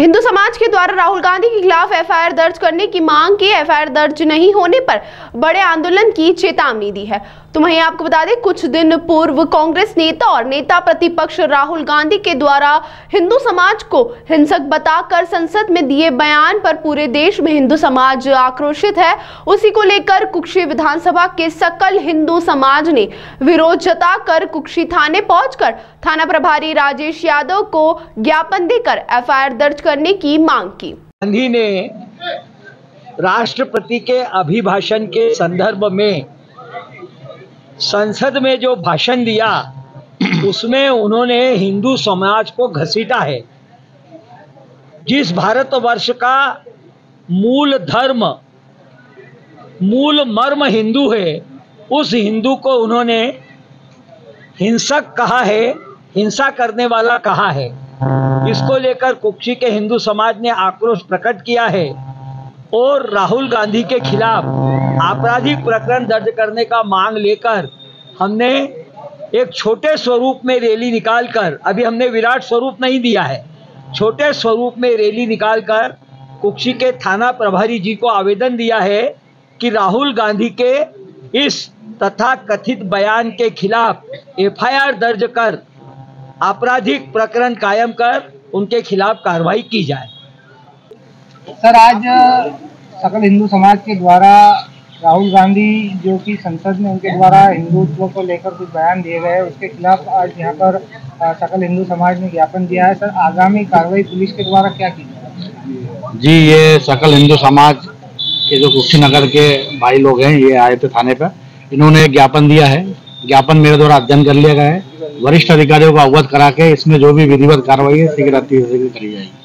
हिंदू समाज के द्वारा राहुल गांधी के खिलाफ एफआईआर दर्ज करने की मांग की। एफआईआर दर्ज नहीं होने पर बड़े आंदोलन की चेतावनी दी है। तो वहीं आपको बता दें, कुछ दिन पूर्व कांग्रेस नेता और नेता प्रतिपक्ष राहुल गांधी के द्वारा हिंदू समाज को हिंसक बताकर संसद में दिए बयान पर पूरे देश में हिंदू समाज आक्रोशित है। उसी को लेकर कुक्षी विधानसभा के सकल हिंदू समाज ने विरोध जताकर कुक्षी थाने पहुंचकर थाना प्रभारी राजेश यादव को ज्ञापन देकर एफआईआर दर्ज करने की मांग की। गांधी ने राष्ट्रपति के अभिभाषण के संदर्भ में संसद में जो भाषण दिया उसमें उन्होंने हिंदू समाज को घसीटा है। जिस भारतवर्ष का मूल धर्म, मूल मर्म हिंदू है, उस हिंदू को उन्होंने हिंसक कहा है, हिंसा करने वाला कहा है। इसको लेकर कुक्षी के हिंदू समाज ने आक्रोश प्रकट किया है और राहुल गांधी के खिलाफ आपराधिक प्रकरण दर्ज करने का मांग लेकर हमने एक छोटे स्वरूप में रैली निकालकर, अभी हमने विराट स्वरूप नहीं दिया है, छोटे स्वरूप में रैली निकालकर कुक्षी के थाना प्रभारी जी को आवेदन दिया है कि राहुल गांधी के इस तथा कथित बयान के खिलाफ एफआईआर दर्ज कर आपराधिक प्रकरण कायम कर उनके खिलाफ कार्रवाई की जाए। सर, आज सकल हिंदू समाज के द्वारा राहुल गांधी जो कि संसद में उनके द्वारा हिंदुत्व को लेकर कुछ बयान दिए गए, उसके खिलाफ आज यहाँ पर सकल हिंदू समाज ने ज्ञापन दिया है। सर, आगामी कार्रवाई पुलिस के द्वारा क्या की जाए? जी, ये सकल हिंदू समाज के जो कुशीनगर के भाई लोग हैं, ये आए थे थाने पर, इन्होंने एक ज्ञापन दिया है। ज्ञापन मेरे द्वारा अध्ययन कर लिया गया है। वरिष्ठ अधिकारियों को अवगत करा के इसमें जो भी विधिवत कार्रवाई है शीघ्र करी जाएगी।